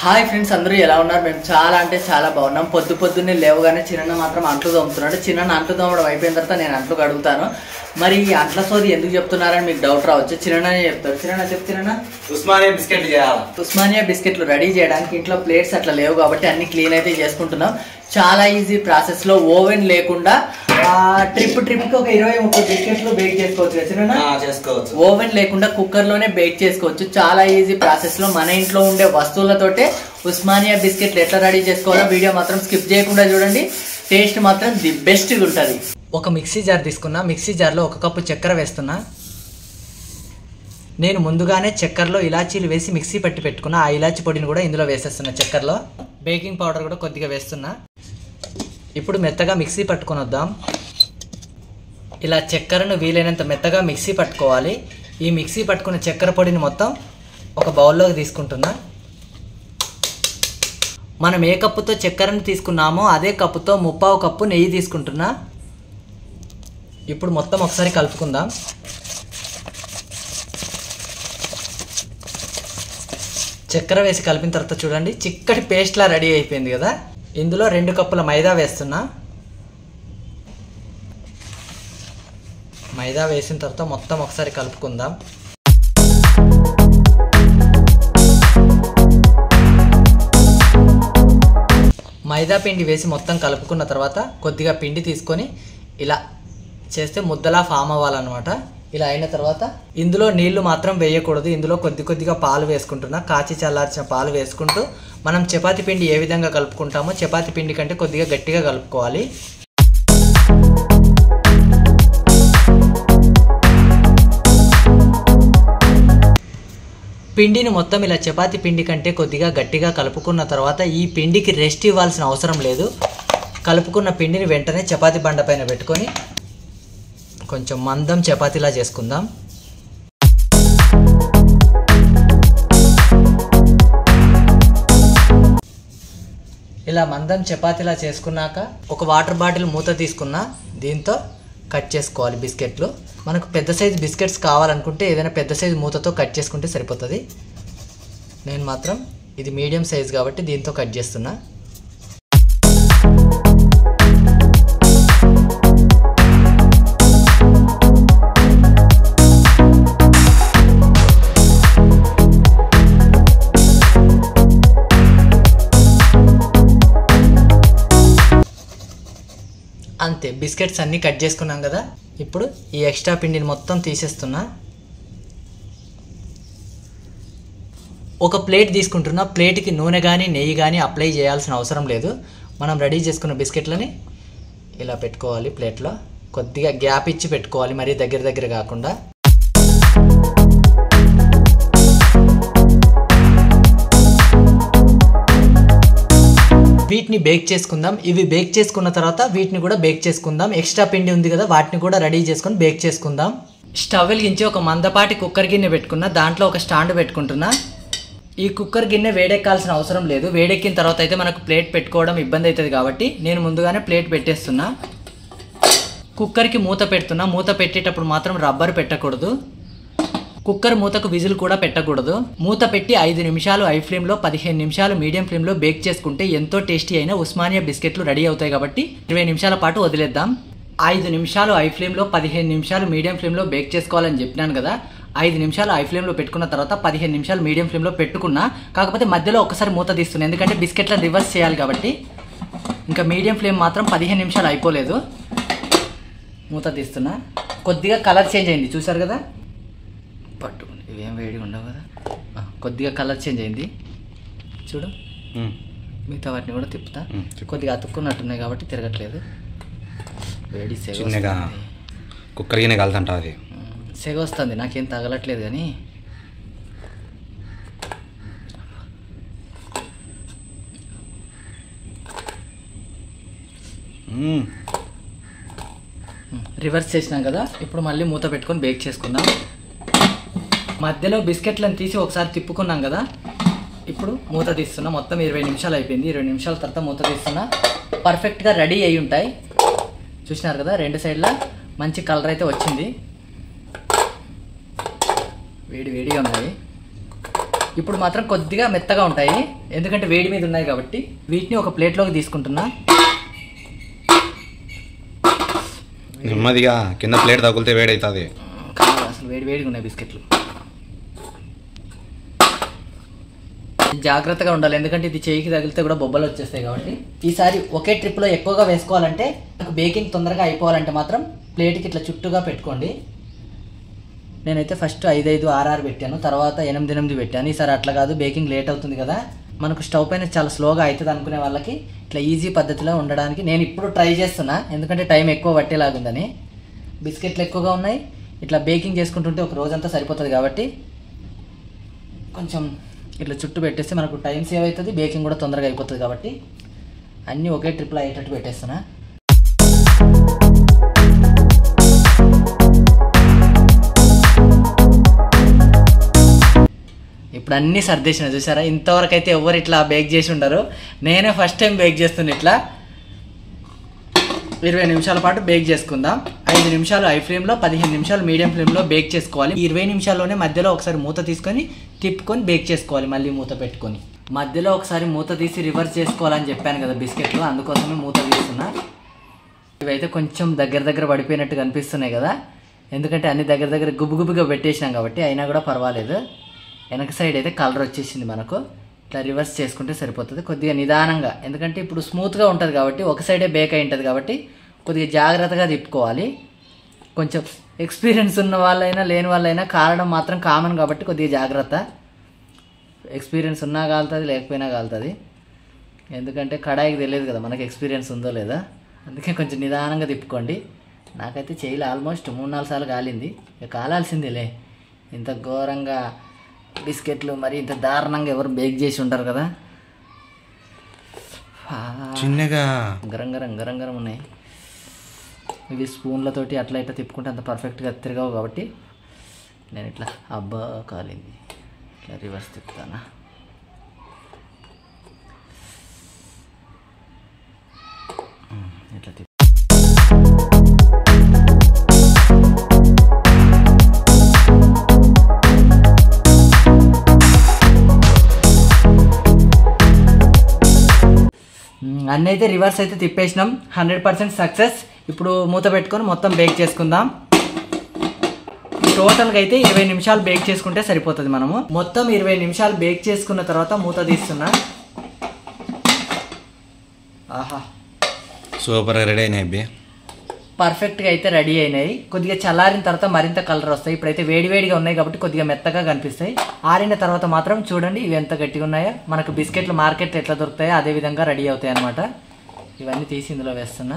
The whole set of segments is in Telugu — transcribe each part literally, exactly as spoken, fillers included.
హాయ్ ఫ్రెండ్స్, అందరూ ఎలా ఉన్నారు? మేము చాలా అంటే చాలా బాగున్నాం. పొద్దు పొద్దున్నే లేవగానే చిన్న మాత్రం అంట్లు తోముతున్నాడు. చిన్న అంట్లు తోమడం అయిపోయిన తర్వాత నేను అంట్లు కడుగుతాను. మరి ఈ అంట్ల సోది ఎందుకు చెప్తున్నారని మీకు డౌట్ రావచ్చు. చిన్ననే చెప్తారు. చిన్న చెప్తున్నా ఉస్మానియా బిస్కెట్లు చేయాలి. ఉస్మానియా బిస్కెట్లు రెడీ చేయడానికి ఇంట్లో ప్లేట్స్ అట్లా లేవు కాబట్టి అన్ని క్లీన్ అయితే చేసుకుంటున్నాం. చాలా ఈజీ ప్రాసెస్ లో ఓవెన్ లేకుండా ట్రిప్ ట్రిప్ కి ఒక ఇరవై ముప్పై బిస్కెట్లు బేక్ చేసుకోవచ్చు. చేసుకోవచ్చు. ఓవెన్ లేకుండా కుక్కర్ లోనే బేక్ చేసుకోవచ్చు. చాలా ఈజీ ప్రాసెస్ లో మన ఇంట్లో ఉండే వస్తువులతోటే ఉస్మానియా బిస్కెట్లు ఎట్లా రెడీ చేసుకోవాలో వీడియో మాత్రం స్కిప్ చేయకుండా చూడండి. టేస్ట్ మాత్రం ది బెస్ట్ ఉంటుంది. ఒక మిక్సీ జార్ తీసుకున్నా. మిక్సీ జార్లో ఒక కప్పు చక్కెర వేస్తున్నా. నేను ముందుగానే చక్కెరలో ఇలాచీలు వేసి మిక్సీ పట్టి పెట్టుకున్నా. ఆ ఇలాచీ పొడిని కూడా ఇందులో వేసేస్తున్నా. చక్కెరలో బేకింగ్ పౌడర్ కూడా కొద్దిగా వేస్తున్నా. ఇప్పుడు మెత్తగా మిక్సీ పట్టుకొని వద్దాం. ఇలా చక్కెరను వీలైనంత మెత్తగా మిక్సీ పట్టుకోవాలి. ఈ మిక్సీ పట్టుకున్న చక్కెర పొడిని మొత్తం ఒక బౌల్లోకి తీసుకుంటున్నా. మనం ఏ కప్పుతో చక్కెరను తీసుకున్నామో అదే కప్పుతో ముప్పావు కప్పు నెయ్యి తీసుకుంటున్నా. ఇప్పుడు మొత్తం ఒకసారి కలుపుకుందాం. చక్కెర వేసి కలిపిన తర్వాత చూడండి, చిక్కటి పేస్ట్లా రెడీ అయిపోయింది కదా. ఇందులో రెండు కప్పుల మైదా వేస్తున్నా. మైదా వేసిన తర్వాత మొత్తం ఒకసారి కలుపుకుందాం. మైదా పిండి వేసి మొత్తం కలుపుకున్న తర్వాత కొద్దిగా పిండి తీసుకొని ఇలా చేస్తే ముద్దలా ఫామ్ అవ్వాలన్నమాట. ఇలా అయిన తర్వాత ఇందులో నీళ్లు మాత్రం వేయకూడదు. ఇందులో కొద్ది కొద్దిగా పాలు వేసుకుంటున్నా. కాచి చల్లార్చిన పాలు వేసుకుంటూ మనం చపాతీ పిండి ఏ విధంగా కలుపుకుంటామో చపాతీ పిండి కంటే కొద్దిగా గట్టిగా కలుపుకోవాలి. పిండిని మొత్తం ఇలా చపాతీ పిండి కంటే కొద్దిగా గట్టిగా కలుపుకున్న తర్వాత ఈ పిండికి రెస్ట్ ఇవ్వాల్సిన అవసరం లేదు. కలుపుకున్న పిండిని వెంటనే చపాతీ బండ పైన పెట్టుకొని కొంచెం మందం చపాతీలా చేసుకుందాం. ఇలా మందం చపాతీలా చేసుకున్నాక ఒక వాటర్ బాటిల్ మూత తీసుకున్నా. దీంతో కట్ చేసుకోవాలి బిస్కెట్లు. మనకు పెద్ద సైజు బిస్కెట్స్ కావాలనుకుంటే ఏదైనా పెద్ద సైజు మూతతో కట్ చేసుకుంటే సరిపోతుంది. నేను మాత్రం ఇది మీడియం సైజు కాబట్టి దీంతో కట్ చేస్తున్నా. అంతే, బిస్కెట్స్ అన్నీ కట్ చేసుకున్నాం కదా. ఇప్పుడు ఈ ఎక్స్ట్రా పిండిని మొత్తం తీసేస్తున్నా. ఒక ప్లేట్ తీసుకుంటున్నా. ప్లేట్కి నూనె కానీ నెయ్యి కానీ అప్లై చేయాల్సిన అవసరం లేదు. మనం రెడీ చేసుకున్న బిస్కెట్లని ఇలా పెట్టుకోవాలి. ప్లేట్లో కొద్దిగా గ్యాప్ ఇచ్చి పెట్టుకోవాలి, మరీ దగ్గర దగ్గర కాకుండా. వీటిని బేక్ చేసుకుందాం. ఇవి బేక్ చేసుకున్న తర్వాత వీటిని కూడా బేక్ చేసుకుందాం. ఎక్స్ట్రా పిండి ఉంది కదా, వాటిని కూడా రెడీ చేసుకొని బేక్ చేసుకుందాం. స్టవ్ వెలిగించి ఒక మందపాటి కుక్కర్ గిన్నె పెట్టుకున్నా. దాంట్లో ఒక స్టాండ్ పెట్టుకుంటున్నా. ఈ కుక్కర్ గిన్నె వేడెక్కాల్సిన అవసరం లేదు. వేడెక్కిన తర్వాత అయితే మనకు ప్లేట్ పెట్టుకోవడం ఇబ్బంది అవుతుంది కాబట్టి నేను ముందుగానే ప్లేట్ పెట్టేస్తున్నా. కుక్కర్కి మూత పెడుతున్నా. మూత పెట్టేటప్పుడు మాత్రం రబ్బర్ పెట్టకూడదు. కుక్కర్ మూతకు విజిల్ కూడా పెట్టకూడదు. మూత పెట్టి ఐదు నిమిషాలు ఐ ఫ్లేమ్లో, పదిహేను నిమిషాలు మీడియం ఫ్లేమ్లో బేక్ చేసుకుంటే ఎంతో టేస్టీ అయిన ఉస్మానియా బిస్కెట్లు రెడీ అవుతాయి. కాబట్టి ఇరవై నిమిషాల పాటు వదిలేద్దాం. ఐదు నిమిషాలు ఐ ఫ్లేమ్లో, పదిహేను నిమిషాలు మీడియం ఫ్లేమ్లో బేక్ చేసుకోవాలని చెప్పినాను కదా. ఐదు నిమిషాలు ఐ ఫ్లేమ్లో పెట్టుకున్న తర్వాత పదిహేను నిమిషాలు మీడియం ఫ్లేమ్లో పెట్టుకున్నా. కాకపోతే మధ్యలో ఒకసారి మూత తీస్తున్నాను, ఎందుకంటే బిస్కెట్లను రివర్స్ చేయాలి కాబట్టి. ఇంకా మీడియం ఫ్లేమ్ మాత్రం పదిహేను నిమిషాలు అయిపోలేదు. మూత తీస్తున్నా. కొద్దిగా కలర్ చేంజ్ అయింది, చూసారు కదా. పట్టు ఇవేం వేడిగా ఉండవు కదా. కొద్దిగా కలర్ చేంజ్ అయింది చూడు. మిగతా వాటిని కూడా తిప్పుతా. కొద్దిగా అతుక్కున్నట్టున్నాయి కాబట్టి తిరగట్లేదు. వేడి సెగ కుక్కర్ గిన్నె కలుతుంటా. అది సెగ వస్తుంది, నాకేం తగలట్లేదు. కానీ రివర్స్ చేసినాం కదా. ఇప్పుడు మళ్ళీ మూత పెట్టుకొని బేక్ చేసుకుందాం. మధ్యలో బిస్కెట్లను తీసి ఒకసారి తిప్పుకున్నాం కదా. ఇప్పుడు మూత తీస్తున్నా. మొత్తం ఇరవై నిమిషాలు అయిపోయింది. ఇరవై నిమిషాల తర్వాత మూత తీస్తున్నా. పర్ఫెక్ట్గా రెడీ అయి ఉంటాయి. చూసినారు కదా, రెండు సైడ్లా మంచి కలర్ అయితే వచ్చింది. వేడి వేడిగా ఉన్నాయి. ఇప్పుడు మాత్రం కొద్దిగా మెత్తగా ఉంటాయి, ఎందుకంటే వేడి మీద ఉన్నాయి కాబట్టి. వీటిని ఒక ప్లేట్లోకి తీసుకుంటున్నా. నెమ్మదిగా కింద ప్లేట్ తగిలితే వేడి అవుతుంది. కాదు, అసలు వేడి వేడిగా ఉన్నాయి బిస్కెట్లు. జాగ్రత్తగా ఉండాలి, ఎందుకంటే ఇది చేయికి తగిలితే కూడా బొబ్బలు వచ్చేస్తాయి కాబట్టి. ఈసారి ఒకే ట్రిప్లో ఎక్కువగా వేసుకోవాలంటే, బేకింగ్ తొందరగా అయిపోవాలంటే మాత్రం ప్లేట్కి ఇట్లా చుట్టుగా పెట్టుకోండి. నేనైతే ఫస్ట్ ఐదు ఐదు ఆరు ఆరు పెట్టాను, తర్వాత ఎనిమిది ఎనిమిది పెట్టాను. ఈసారి అట్లా కాదు, బేకింగ్ లేట్ అవుతుంది కదా, మనకు స్టవ్ పైన చాలా స్లోగా అవుతుంది అనుకునే వాళ్ళకి ఇట్లా ఈజీ పద్ధతిలో ఉండడానికి నేను ఇప్పుడు ట్రై చేస్తున్నా, ఎందుకంటే టైం ఎక్కువ పట్టేలాగుందని. బిస్కెట్లు ఎక్కువగా ఉన్నాయి, ఇట్లా బేకింగ్ చేసుకుంటుంటే ఒక రోజంతా సరిపోతుంది కాబట్టి కొంచెం ఇట్లా చుట్టూ పెట్టేస్తే మనకు టైం సేవ్ అవుతుంది, బేకింగ్ కూడా తొందరగా అయిపోతుంది కాబట్టి అన్నీ ఒకే ట్రిప్లో అయ్యేటట్టు పెట్టేస్తున్నా. ఇప్పుడు అన్నీ సర్దేసిన చూసారా, ఇంతవరకు అయితే ఎవరు ఇట్లా బేక్ చేసి ఉండరు, నేనే ఫస్ట్ టైం బేక్ చేస్తుంది. ఇట్లా ఇరవై నిమిషాల పాటు బేక్ చేసుకుందాం. ఐదు నిమిషాలు హై ఫ్లేమ్లో, పదిహేను నిమిషాలు మీడియం ఫ్లేమ్లో బేక్ చేసుకోవాలి. ఇరవై నిమిషాల్లోనే మధ్యలో ఒకసారి మూత తీసుకొని తిప్పుకొని బేక్ చేసుకోవాలి, మళ్ళీ మూత పెట్టుకొని. మధ్యలో ఒకసారి మూత తీసి రివర్స్ చేసుకోవాలని చెప్పాను కదా బిస్కెట్లు, అందుకోసమే మూత తీస్తున్నా. ఇవైతే కొంచెం దగ్గర దగ్గర పడిపోయినట్టు కనిపిస్తున్నాయి కదా, ఎందుకంటే అన్ని దగ్గర దగ్గర గుబ్బు గుబ్బుగా పెట్టేసినాం కాబట్టి. అయినా కూడా పర్వాలేదు, వెనక సైడ్ అయితే కలర్ వచ్చేసింది మనకు. ఇట్లా రివర్స్ చేసుకుంటే సరిపోతుంది, కొద్దిగా నిదానంగా, ఎందుకంటే ఇప్పుడు స్మూత్గా ఉంటుంది కాబట్టి, ఒక సైడే బేక్ అయి ఉంటుంది కాబట్టి కొద్దిగా జాగ్రత్తగా తిప్పుకోవాలి. కొంచెం ఎక్స్పీరియన్స్ ఉన్న వాళ్ళైనా లేని వాళ్ళైనా కాలడం మాత్రం కామన్ కాబట్టి కొద్దిగా జాగ్రత్త. ఎక్స్పీరియన్స్ ఉన్నా కాలుతుంది, లేకపోయినా కాలుతుంది, ఎందుకంటే కడాయికి తెలియదు కదా మనకి ఎక్స్పీరియన్స్ ఉందో లేదా, అందుకే కొంచెం నిదానంగా తిప్పుకోండి. నాకైతే చేయలే, ఆల్మోస్ట్ మూడు నాలుగు సార్లు కాలింది, ఇక కాలాల్సిందేలే. ఇంత ఘోరంగా బిస్కెట్లు మరి ఇంత దారుణంగా ఎవరు బేక్ చేసి ఉంటారు కదా. చిన్నగా గరం గరం గరం గరం ఉన్నాయి. ఇవి స్పూన్లతోటి అట్లా ఇట్లా తిప్పుకుంటే అంత పర్ఫెక్ట్గా తిరగవు కాబట్టి నేను ఇట్లా అబ్బా కాలింది ఇట్లా రివర్స్ తిప్పుతానా. ఇట్లా తిప్పు. అన్నీ అయితే రివర్స్ అయితే తిప్పేసినాం, హండ్రెడ్ పర్సెంట్ సక్సెస్. ఇప్పుడు మూత పెట్టుకొని మొత్తం బేక్ చేసుకుందాం. టోటల్గా అయితే ఇరవై నిమిషాలు బేక్ చేసుకుంటే సరిపోతుంది. మనము మొత్తం ఇరవై నిమిషాలు బేక్ చేసుకున్న తర్వాత మూత తీస్తున్నా. ఆహా, సూపర్ రెడీ అయినాయి, పర్ఫెక్ట్గా అయితే రెడీ అయినాయి. కొద్దిగా చల్లారిన తర్వాత మరింత కలర్ వస్తాయి. ఇప్పుడైతే వేడివేడిగా ఉన్నాయి కాబట్టి కొద్దిగా మెత్తగా కనిపిస్తాయి. ఆరిన తర్వాత మాత్రం చూడండి ఇవి ఎంత గట్టిగా ఉన్నాయో. మనకు బిస్కెట్లు మార్కెట్లో ఎట్లా దొరుకుతాయో అదే విధంగా రెడీ అవుతాయి అన్నమాట. ఇవన్నీ తీసి ఇందులో వేస్తున్నా.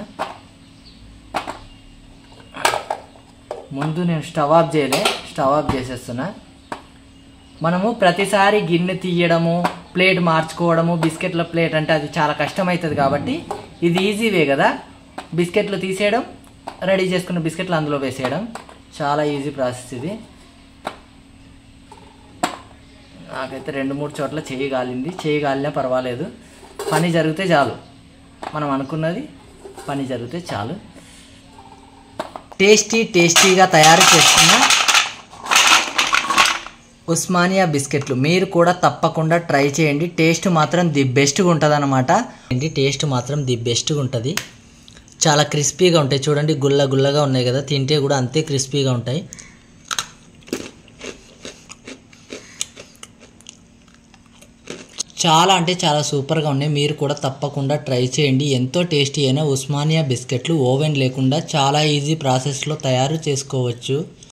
ముందు నేను స్టవ్ ఆఫ్ చేయలే, స్టవ్ ఆఫ్ చేసేస్తున్నా. మనము ప్రతిసారి గిన్నె తీయడము, ప్లేట్ మార్చుకోవడము, బిస్కెట్ల ప్లేట్ అంటే అది చాలా కష్టమవుతుంది కాబట్టి ఇది ఈజీ వే కదా. బిస్కెట్లు తీసేయడం, రెడీ చేసుకున్న బిస్కెట్లు అందులో వేసేయడం, చాలా ఈజీ ప్రాసెస్ ఇది. నాకైతే రెండు మూడు చోట్ల చేయి గాలింది, చేయి గాలినా పర్వాలేదు, పని జరిగితే చాలు. మనం అనుకున్నది పని జరిగితే చాలు. టేస్టీ టేస్టీగా తయారు చేసుకున్న ఉస్మానియా బిస్కెట్లు మీరు కూడా తప్పకుండా ట్రై చేయండి. టేస్ట్ మాత్రం ది బెస్ట్గా ఉంటుంది అన్నమాట. టేస్ట్ మాత్రం ది బెస్ట్గా ఉంటుంది. చాలా క్రిస్పీగా ఉంటాయి, చూడండి గుల్ల గుల్లగా ఉన్నాయి కదా, తింటే కూడా అంతే క్రిస్పీగా ఉంటాయి. చాలా అంటే చాలా సూపర్గా ఉన్నాయి. మీరు కూడా తప్పకుండా ట్రై చేయండి. ఎంతో టేస్టీ అయిన ఉస్మానియా బిస్కెట్లు ఓవెన్ లేకుండా చాలా ఈజీ ప్రాసెస్లో తయారు చేసుకోవచ్చు.